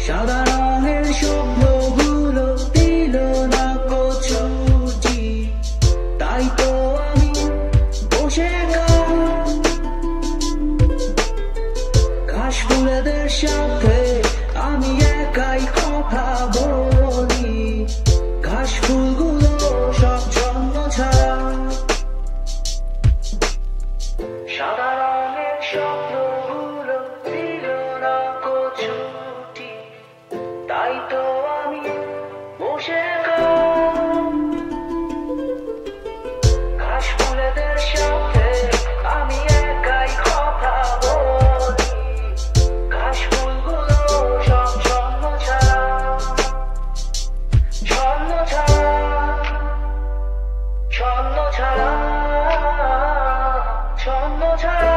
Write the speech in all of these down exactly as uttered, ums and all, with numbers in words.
সাদা রঙের স্বপ্নগুলো দিল না ছুটি, তাই তো আমি বসে ঘাস ফুলেদের সাথে আমি একাই কথা বলি। ঘাস ফুলগুলো সব জন্ম ছাড়া, সাদা রঙের স্বপ্নগুলো দিল না ছুটি, তাই তো আমি বসে ঘাস ফুলেদের সাথে আমি একাই কথা বলি। ঘাস ফুলগুলো সব জন্ম ছাড়া, ছন্ন ছাড়া, ছন্ন ছাড়া, ছন্ন ছাড়া,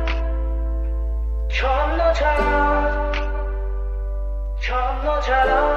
ছন্ন ছাড়া, ছন্ন ছাড়া।